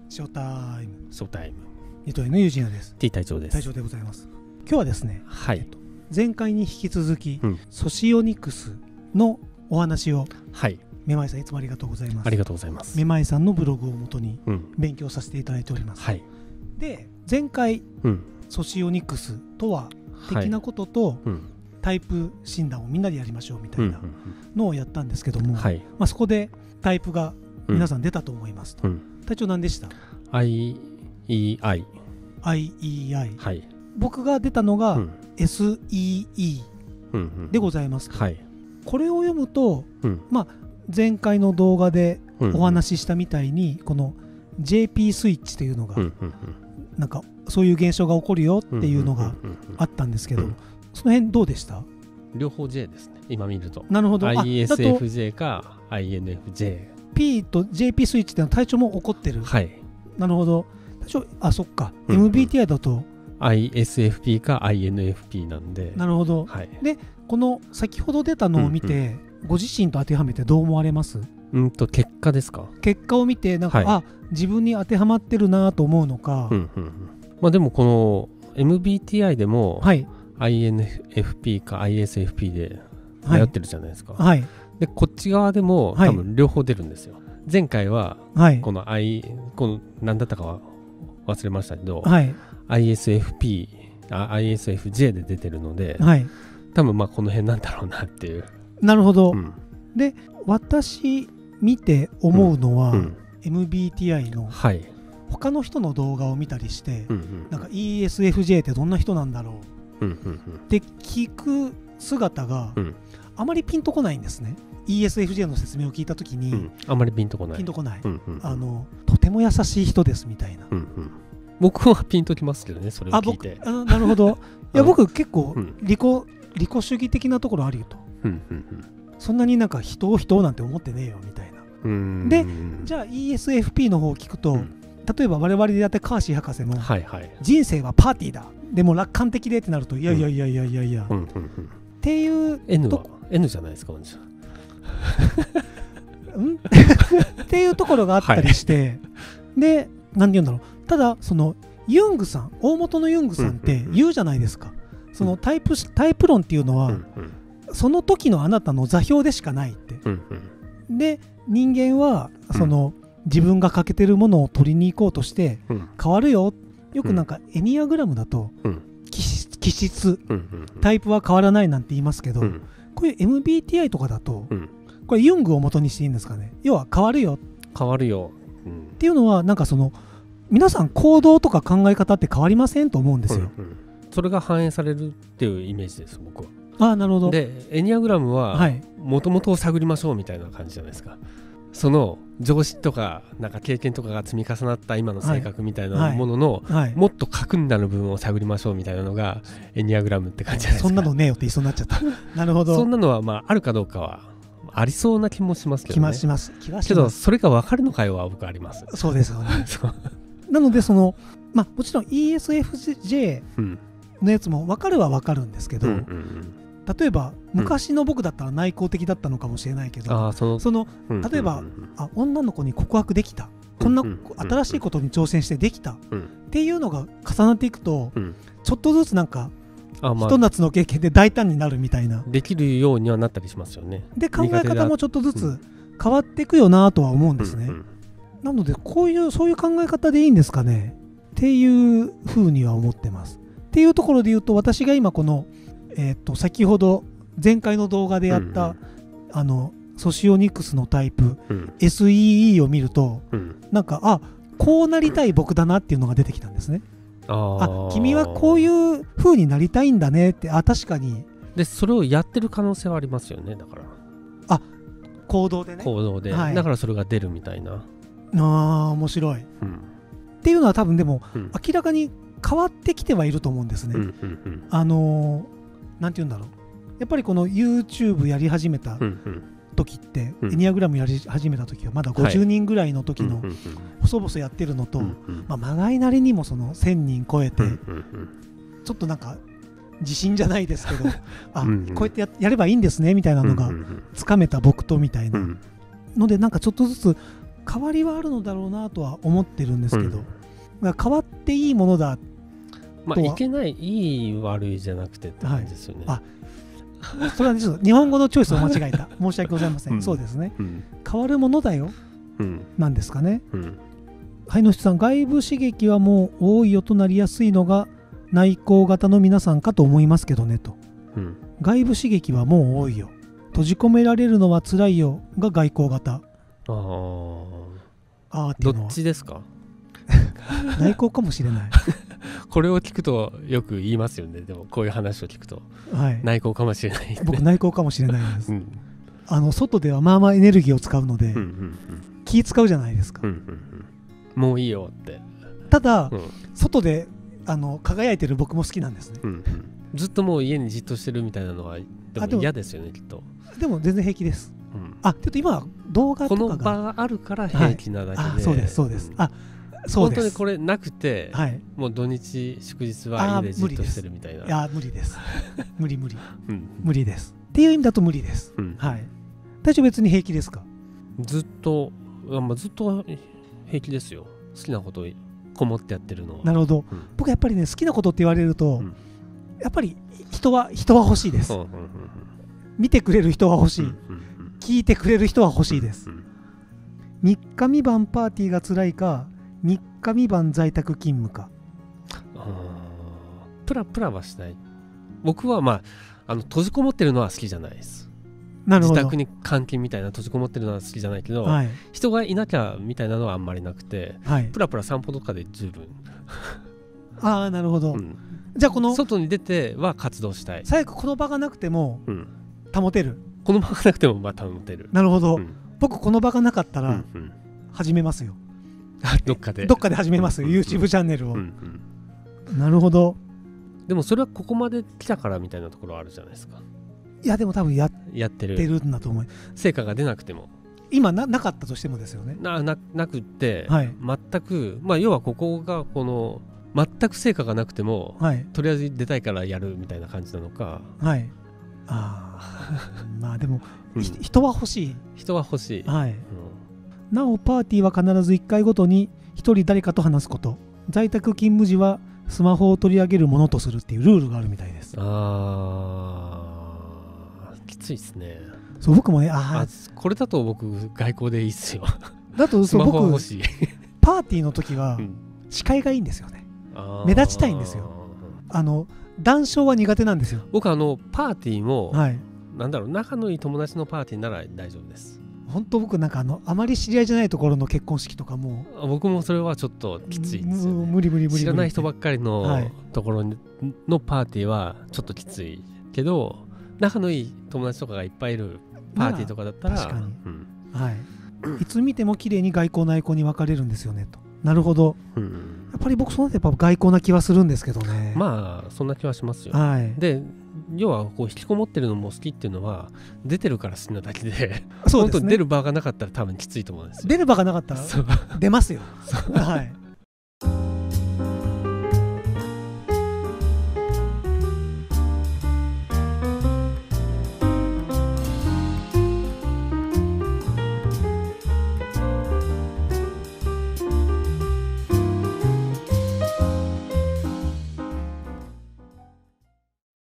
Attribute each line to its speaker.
Speaker 1: ショータイム。
Speaker 2: ショータイム。
Speaker 1: 二刀流のユージンヤです。
Speaker 2: T 隊長です。
Speaker 1: 隊長でございます。今日はですね、
Speaker 2: はい。
Speaker 1: 前回に引き続き、
Speaker 2: うん、
Speaker 1: ソシオニクスのお話を、
Speaker 2: はい。
Speaker 1: めまいさんいつもありがとうございます。
Speaker 2: ありがとうございます。
Speaker 1: めまいさんのブログをもとに
Speaker 2: うん、
Speaker 1: 勉強させていただいております。
Speaker 2: はい。
Speaker 1: で、前回、
Speaker 2: うん、
Speaker 1: ソシオニクスとは的なことと、
Speaker 2: うん、
Speaker 1: タイプ診断をみんなでやりましょうみたいなのをやったんですけども、
Speaker 2: はい。
Speaker 1: まあ、そこでタイプが皆さん出たと思いますと。
Speaker 2: うん、
Speaker 1: 隊長何でした？
Speaker 2: IEI。
Speaker 1: IEI。
Speaker 2: はい。
Speaker 1: 僕が出たのが、
Speaker 2: うん、
Speaker 1: SEE でございますと。
Speaker 2: はい。
Speaker 1: これを読むと、
Speaker 2: うん、
Speaker 1: まあ、前回の動画で
Speaker 2: うん
Speaker 1: お話ししたみたいに、この JP スイッチというのが、
Speaker 2: うん、
Speaker 1: なんかそういう現象が起こるよっていうのがあったんですけど、その辺どうでした？
Speaker 2: 両方 J ですね。今見ると。
Speaker 1: なるほど。
Speaker 2: ISFJ か INFJ。
Speaker 1: P と JP スイッチってのは体調も起こってる。
Speaker 2: はい。
Speaker 1: なるほど。そっか。
Speaker 2: うんうん、
Speaker 1: MBTI だと
Speaker 2: ISFP か INFP なんで。
Speaker 1: なるほど。
Speaker 2: はい。
Speaker 1: で、この先ほど出たのを見て、ご自身と当てはめてどう思われます？
Speaker 2: 結果ですか？
Speaker 1: 結果を見て、なんか、
Speaker 2: はい、
Speaker 1: 自分に当てはまってるなと思うのか。
Speaker 2: まあでもこの MBTI でも、
Speaker 1: はい、
Speaker 2: INFP か ISFP で迷ってるじゃないですか。
Speaker 1: はい。
Speaker 2: で、こっち側でも多分両方出るんですよ。前回は、この何だったかは忘れましたけど、
Speaker 1: はい、
Speaker 2: ISFJ で出てるので、
Speaker 1: はい、
Speaker 2: 多分まあこの辺なんだろうなっていう。
Speaker 1: なるほど。で、私見て思うのは、MBTI の他の人の動画を見たりして、なんか ESFJ ってどんな人なんだろうって聞く姿があまりピンとこないんですね。ESFJ の説明を聞いたときに、
Speaker 2: あまりピンとこない。
Speaker 1: とても優しい人ですみたいな。
Speaker 2: 僕はピンときますけどね、それを聞いて。
Speaker 1: なるほど。いや、僕結構利己主義的なところあるよと。そんなになんか人をなんて思ってねえよみたいな。で、じゃあ ESFP の方を聞くと、例えば我々でやってカーシー博士の人生はパーティーだ、でも楽観的でってなると、いやっていう
Speaker 2: N じゃないですか。
Speaker 1: っていうところがあったりして、で、何て言うんだろう。ただそのユングさん、大元のユングさんって言うじゃないですか。そのタイプ論っていうのは、その時のあなたの座標でしかないって。で、人間はその自分が欠けてるものを取りに行こうとして変わるよ。よくなんかエニアグラムだと気質、タイプは変わらないなんて言いますけど、こういう MBTI とかだと、これユングを元にしていいんですかね。要は変わるよっていうのは、なんかその皆さん行動とか考え方って変わりませんと思うんですよ。
Speaker 2: それが反映されるっていうイメージです、僕は。
Speaker 1: なるほど。
Speaker 2: で、エニアグラムはもともとを探りましょうみたいな感じじゃないですか。その常識とかなんか経験とかが積み重なった今の性格みたいなものの、もっと核になる部分を探りましょうみたいなのがエニアグラムって感じじゃないですか。
Speaker 1: そんなのねえよって言いそうになっちゃった。なるほど。
Speaker 2: そんなのはまああるかどうかはありそうな気もしますけどね。
Speaker 1: 気はします
Speaker 2: けど、それが分かるのかよは僕はあります。
Speaker 1: そうですよね。なので、そのまあもちろん ESFJ のやつも分かるは分かるんですけど、例えば昔の僕だったら内向的だったのかもしれないけど、例えば女の子に告白できた、こんな新しいことに挑戦してできたっていうのが重なっていくと、ちょっとずつなんかひと夏の経験で大胆になるみたいな、
Speaker 2: できるようにはなったりしますよね。
Speaker 1: で、考え方もちょっとずつ変わっていくよなとは思うんですね。なのでそういう考え方でいいんですかねっていうふうには思ってます。っていうところで言うと、私が今この先ほど前回の動画でやったソシオニクスのタイプ SEE を見ると、なんかこうなりたい僕だなっていうのが出てきたんですね。君はこういう風になりたいんだねって。確かに。
Speaker 2: で、それをやってる可能性はありますよね。だから
Speaker 1: 行動でね。
Speaker 2: だからそれが出るみたいな。
Speaker 1: 面白い、っていうのは多分でも、明らかに変わってきてはいると思うんですね。なんて言うんだろう。やっぱりこの YouTube やり始めた時って、エニアグラムやり始めた時はまだ50人ぐらいの時の細々やってるのと、まがいなりにもその1000人超えて、ちょっとなんか自信じゃないですけど、こうやって やればいいんですねみたいなのがつかめた僕とみたいなので、なんかちょっとずつ変わりはあるのだろうなとは思ってるんですけど、だから変わっていいものだ
Speaker 2: まあいけない、いい悪いじゃなくてって感じですよね。
Speaker 1: それはちょっと日本語のチョイスを間違えた。申し訳ございません。そうですね。変わるものだよ。なんですかね。はいの人さん、外部刺激はもう多いよとなりやすいのが内向型の皆さんかと思いますけどねと。外部刺激はもう多いよ。閉じ込められるのは辛いよが外向型。
Speaker 2: どっちですか？
Speaker 1: 内向かもしれない。
Speaker 2: これを聞くとよく言いますよね。でもこういう話を聞くと、内向かもしれない、ね、
Speaker 1: 僕内向かもしれないです、外ではまあまあエネルギーを使うので、気使うじゃないですか、
Speaker 2: もういいよって。
Speaker 1: ただ、外で輝いてる僕も好きなんですね、
Speaker 2: ずっともう家にじっとしてるみたいなのはでも嫌ですよね、きっと。
Speaker 1: でも全然平気です、ちょっと今動画とかが
Speaker 2: この場があるから平気なだけで、
Speaker 1: そうですそうです、
Speaker 2: 本当にこれなくて、もう土日祝日は家でじっとしてるみたいな。
Speaker 1: いや無理です。無理、無理です。っていう意味だと無理です。大丈夫、別に平気ですか？
Speaker 2: ずっと平気ですよ。好きなことこもってやってるのは。
Speaker 1: なるほど。僕やっぱりね、好きなことって言われると、やっぱり人は欲しいです。見てくれる人は欲しい。聞いてくれる人は欲しいです。3日3晩パーティーが辛いか、3日3晩在宅勤務か。
Speaker 2: プラはしない。僕は閉じこもってるのは好きじゃないです。
Speaker 1: なるほど。
Speaker 2: 自宅に監禁みたいな閉じこもってるのは好きじゃないけど、人がいなきゃみたいなのはあんまりなくて、プラ散歩とかで十分。
Speaker 1: なるほど。じゃあ
Speaker 2: 外に出ては活動したい。
Speaker 1: 最悪この場がなくても保てる。
Speaker 2: この場がなくても保てる。
Speaker 1: なるほど。僕この場がなかったら始めますよ。どっかで始めますよ、YouTube チャンネルを。なるほど。
Speaker 2: でもそれはここまで来たからみたいなところあるじゃないですか。
Speaker 1: いやでも多分やってるんだと思う。
Speaker 2: 成果が出なくても、
Speaker 1: 今 なかったとしてもですよね。
Speaker 2: なくって、全く要はここが全く成果がなくても、とりあえず出たいからやるみたいな感じなのか。
Speaker 1: まあでも、人は欲しい。なおパーティーは必ず1回ごとに1人誰かと話すこと、在宅勤務時はスマホを取り上げるものとするっていうルールがあるみたいです。
Speaker 2: きついですね。
Speaker 1: そう、僕もね、
Speaker 2: これだと僕外交でいいっすよ。
Speaker 1: だと
Speaker 2: スマホ欲しい。
Speaker 1: パーティーの時は視界がいいんですよね。目立ちたいんですよ。談笑は苦手なんですよ。
Speaker 2: 僕パーティーも、仲のいい友達のパーティーなら大丈夫です。
Speaker 1: 本当僕あまり知り合いじゃないところの結婚式とかも、
Speaker 2: 僕もそれはちょっときついですよね。
Speaker 1: 無理
Speaker 2: 知らない人ばっかりのところのパーティーはちょっときついけど、仲のいい友達とかがいっぱいいるパーティーとかだったら、
Speaker 1: 確かに、いつ見ても綺麗に外交内向に分かれるんですよねと。なるほど。やっぱり僕そうなってやっぱ外交な気はするんですけどね。
Speaker 2: そんな気はしますよ。で要は引きこもってるのも好きっていうのは出てるから好きなだけで、本当に出る場がなかったら多分きついと思うんですよ。
Speaker 1: 出る場がなかったら出ますよ。